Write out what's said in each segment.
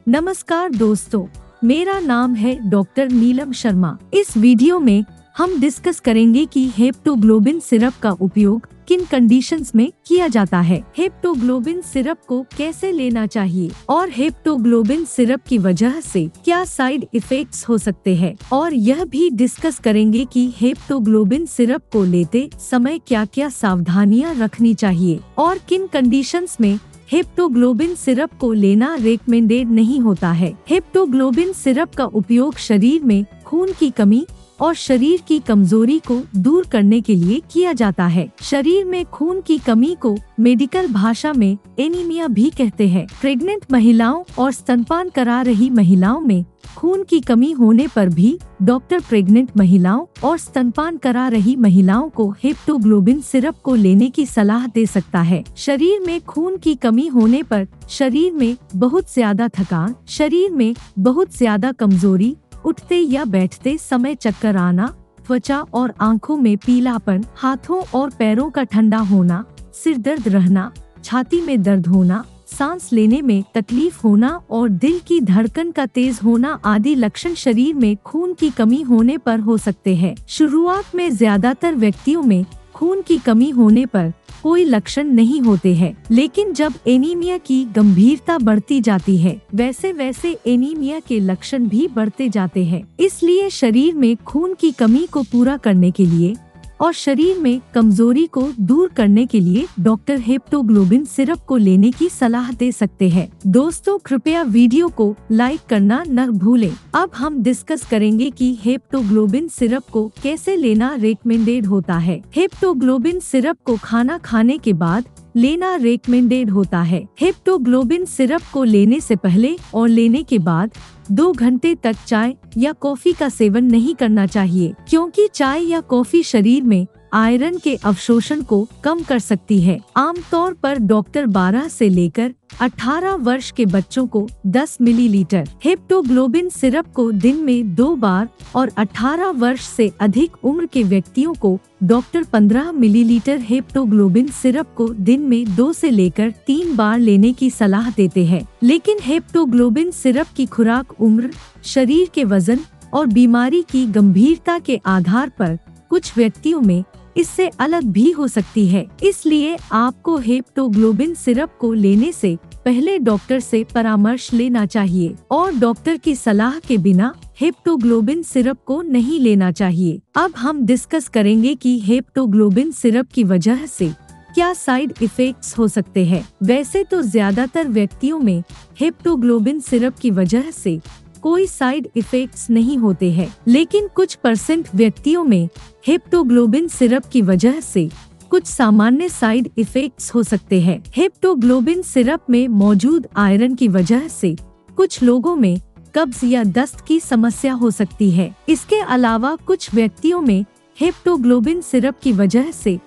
नमस्कार दोस्तों, मेरा नाम है डॉक्टर नीलम शर्मा। इस वीडियो में हम डिस्कस करेंगे कि हेप्टोग्लोबिन सिरप का उपयोग किन कंडीशंस में किया जाता है, हेप्टोग्लोबिन सिरप को कैसे लेना चाहिए और हेप्टोग्लोबिन सिरप की वजह से क्या साइड इफेक्ट्स हो सकते हैं, और यह भी डिस्कस करेंगे कि हेप्टोग्लोबिन सिरप को लेते समय क्या क्या सावधानियां रखनी चाहिए और किन कंडीशंस में हेप्टोग्लोबिन सिरप को लेना रेकमेंडेड नहीं होता है। हेप्टोग्लोबिन सिरप का उपयोग शरीर में खून की कमी और शरीर की कमजोरी को दूर करने के लिए किया जाता है। शरीर में खून की कमी को मेडिकल भाषा में एनीमिया भी कहते हैं। प्रेग्नेंट महिलाओं और स्तनपान करा रही महिलाओं में खून की कमी होने पर भी डॉक्टर प्रेग्नेंट महिलाओं और स्तनपान करा रही महिलाओं को हेप्टोग्लोबिन सिरप को लेने की सलाह दे सकता है। शरीर में खून की कमी होने पर शरीर में बहुत ज्यादा थकान, शरीर में बहुत ज्यादा कमजोरी, उठते या बैठते समय चक्कर आना, त्वचा और आंखों में पीलापन, हाथों और पैरों का ठंडा होना, सिर दर्द रहना, छाती में दर्द होना, सांस लेने में तकलीफ होना और दिल की धड़कन का तेज होना आदि लक्षण शरीर में खून की कमी होने पर हो सकते हैं। शुरुआत में ज्यादातर व्यक्तियों में खून की कमी होने पर कोई लक्षण नहीं होते हैं, लेकिन जब एनीमिया की गंभीरता बढ़ती जाती है वैसे वैसे एनीमिया के लक्षण भी बढ़ते जाते हैं। इसलिए शरीर में खून की कमी को पूरा करने के लिए और शरीर में कमजोरी को दूर करने के लिए डॉक्टर हेप्टोग्लोबिन सिरप को लेने की सलाह दे सकते हैं। दोस्तों, कृपया वीडियो को लाइक करना न भूलें। अब हम डिस्कस करेंगे कि हेप्टोग्लोबिन सिरप को कैसे लेना रेकमेंडेड होता है। हेप्टोग्लोबिन सिरप को खाना खाने के बाद लेना रेकमेंडेड होता है। हेप्टोग्लोबिन सिरप को लेने से पहले और लेने के बाद 2 घंटे तक चाय या कॉफी का सेवन नहीं करना चाहिए, क्योंकि चाय या कॉफी शरीर में आयरन के अवशोषण को कम कर सकती है। आमतौर पर डॉक्टर 12 से लेकर 18 वर्ष के बच्चों को 10 मिलीलीटर हेप्टोग्लोबिन सिरप को दिन में 2 बार और 18 वर्ष से अधिक उम्र के व्यक्तियों को डॉक्टर 15 मिलीलीटर हेप्टोग्लोबिन सिरप को दिन में 2 से लेकर 3 बार लेने की सलाह देते हैं। लेकिन हेप्टोग्लोबिन सिरप की खुराक उम्र, शरीर के वजन और बीमारी की गंभीरता के आधार पर कुछ व्यक्तियों में इससे अलग भी हो सकती है। इसलिए आपको हेप्टोग्लोबिन सिरप को लेने से पहले डॉक्टर से परामर्श लेना चाहिए और डॉक्टर की सलाह के बिना हेप्टोग्लोबिन सिरप को नहीं लेना चाहिए। अब हम डिस्कस करेंगे कि हेप्टोग्लोबिन सिरप की वजह से क्या साइड इफेक्ट्स हो सकते हैं। वैसे तो ज्यादातर व्यक्तियों में हेप्टोग्लोबिन सिरप की वजह से कोई साइड इफेक्ट्स नहीं होते हैं, लेकिन कुछ % व्यक्तियों में हेप्टोग्लोबिन सिरप की वजह से कुछ सामान्य साइड इफेक्ट्स हो सकते हैं। हेप्टोग्लोबिन सिरप में मौजूद आयरन की वजह से कुछ लोगों में कब्ज या दस्त की समस्या हो सकती है। इसके अलावा कुछ व्यक्तियों में हेप्टोग्लोबिन सिरप की वजह से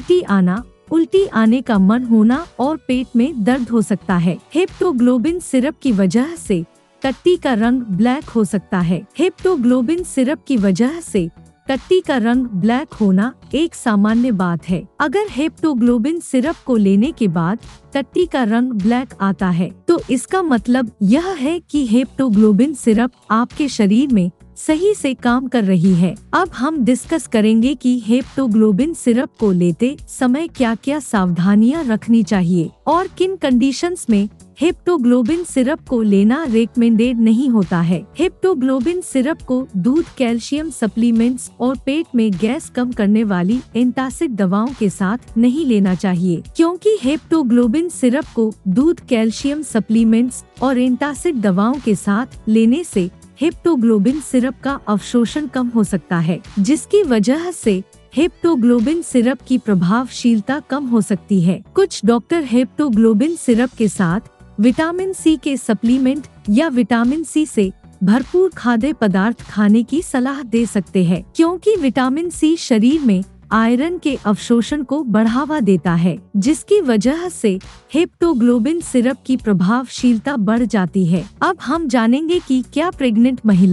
उल्टी आने का मन होना और पेट में दर्द हो सकता है। हेप्टोग्लोबिन सिरप की वजह से टट्टी का रंग ब्लैक हो सकता है। हेप्टोग्लोबिन सिरप की वजह से टट्टी का रंग ब्लैक होना एक सामान्य बात है। अगर हेप्टोग्लोबिन सिरप को लेने के बाद टट्टी का रंग ब्लैक आता है तो इसका मतलब यह है कि हेप्टोग्लोबिन सिरप आपके शरीर में सही से काम कर रही है। अब हम डिस्कस करेंगे कि हेप्टोग्लोबिन सिरप को लेते समय क्या क्या सावधानियां रखनी चाहिए और किन कंडीशंस में हेप्टोग्लोबिन सिरप को लेना रेकमेंडेड नहीं होता है। हेप्टोग्लोबिन सिरप को दूध, कैल्शियम सप्लीमेंट्स और पेट में गैस कम करने वाली एंटासिड दवाओं के साथ नहीं लेना चाहिए, क्योंकि हेप्टोग्लोबिन सिरप को दूध, कैल्शियम सप्लीमेंट्स और एंटासिड दवाओं के साथ लेने से हेप्टोग्लोबिन सिरप का अवशोषण कम हो सकता है, जिसकी वजह से हेप्टोग्लोबिन सिरप की प्रभावशीलता कम हो सकती है। कुछ डॉक्टर हेप्टोग्लोबिन सिरप के साथ विटामिन सी के सप्लीमेंट या विटामिन सी से भरपूर खाद्य पदार्थ खाने की सलाह दे सकते हैं, क्योंकि विटामिन सी शरीर में आयरन के अवशोषण को बढ़ावा देता है, जिसकी वजह से हेप्टोग्लोबिन सिरप की प्रभावशीलता बढ़ जाती है। अब हम जानेंगे कि क्या प्रेग्नेंट महिलाएं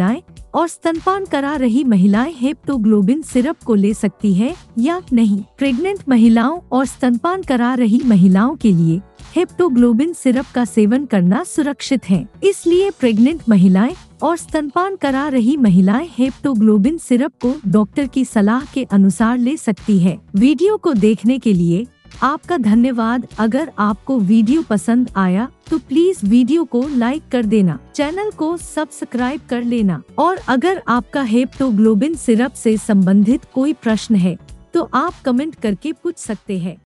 और स्तनपान करा रही महिलाएं हेप्टोग्लोबिन सिरप को ले सकती है या नहीं? प्रेग्नेंट महिलाओं और स्तनपान करा रही महिलाओं के लिए हेप्टोग्लोबिन सिरप का सेवन करना सुरक्षित है, इसलिए प्रेग्नेंट महिलाएं और स्तनपान करा रही महिलाएं हेप्टोग्लोबिन सिरप को डॉक्टर की सलाह के अनुसार ले सकती है। वीडियो को देखने के लिए आपका धन्यवाद। अगर आपको वीडियो पसंद आया तो प्लीज वीडियो को लाइक कर देना, चैनल को सब्सक्राइब कर लेना और अगर आपका हेप्टोग्लोबिन सिरप से संबंधित कोई प्रश्न है तो आप कमेंट करके पूछ सकते हैं।